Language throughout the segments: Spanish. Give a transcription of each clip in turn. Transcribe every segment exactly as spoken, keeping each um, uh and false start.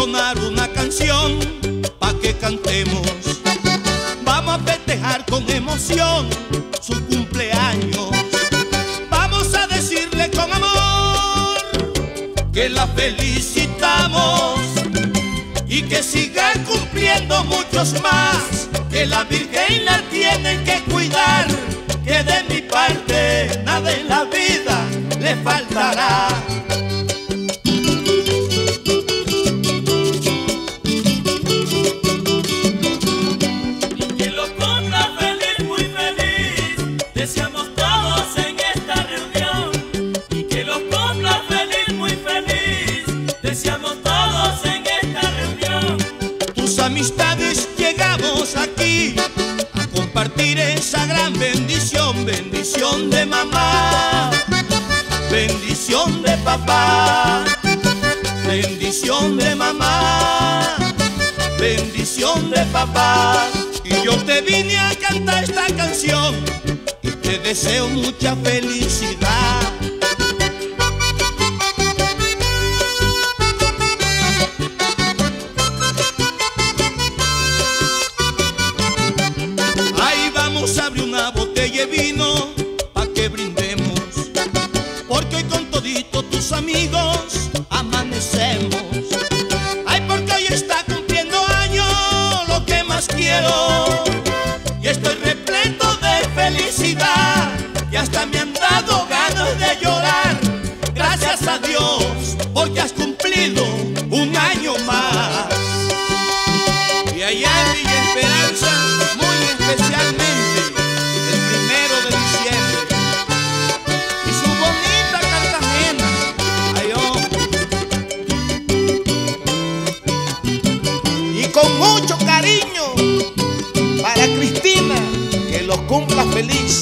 entonar una canción pa' que cantemos. Vamos a festejar con emoción su cumpleaños. Vamos a decirle con amor que la felicitamos y que siga cumpliendo muchos más, que la Virgen la tiene que cuidar, que de mi parte nada en la vida le faltará. Y que lo cumpla feliz, muy feliz, deseamos todos en esta reunión. Y que lo cumpla feliz, muy feliz, deseamos todos en esta reunión. Tus amistades llegamos aquí a compartir esa gran bendición, bendición de mamá, bendición de papá, bendición de mamá, bendición de papá. Y yo te vine a cantar esta canción y te deseo mucha felicidad. Ahí vamos a abrir una botella de vino pa' que brindemos, porque hoy con todito tus amigos amanecemos. Ay, porque hoy está cumpliendo años lo que más quiero, y estoy repleto de felicidad, y hasta me han dado ganas de llorar. Gracias a Dios porque has cumplido un año más. Y allá en Villa Esperanza, muy especialmente el primero de diciembre, y su bonita Cartagena, ay, oh. Y con mucho cariño para Cristina, que los cumpla feliz.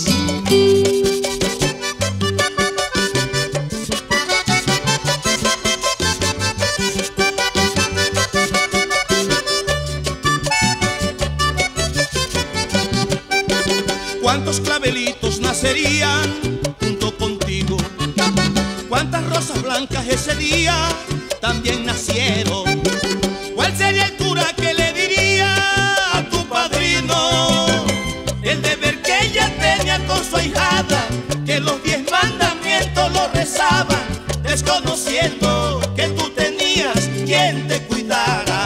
Cuántos clavelitos nacerían junto contigo, cuántas rosas blancas ese día también nacieron. ¿Cuál sería el cura que le diría a tu padrino el deber que ella tenía con su ahijada, que los diez mandamientos lo rezaban, desconociendo que tú tenías quien te cuidara?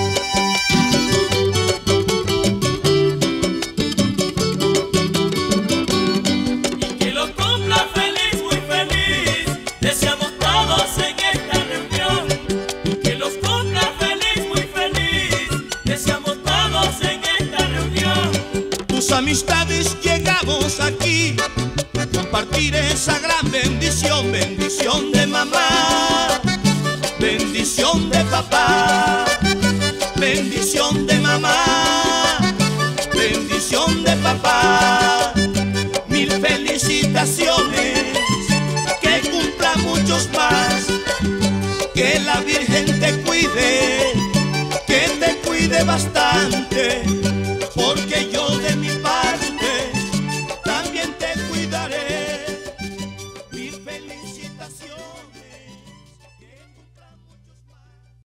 Deseamos todos en esta reunión. Y que los cumpla feliz, muy feliz, deseamos todos en esta reunión. Tus amistades llegamos aquí a compartir esa gran bendición, bendición de mamá, bendición de papá, bendición de mamá, bendición de papá. Mil felicitaciones, muchos más, que la Virgen te cuide, que te cuide bastante.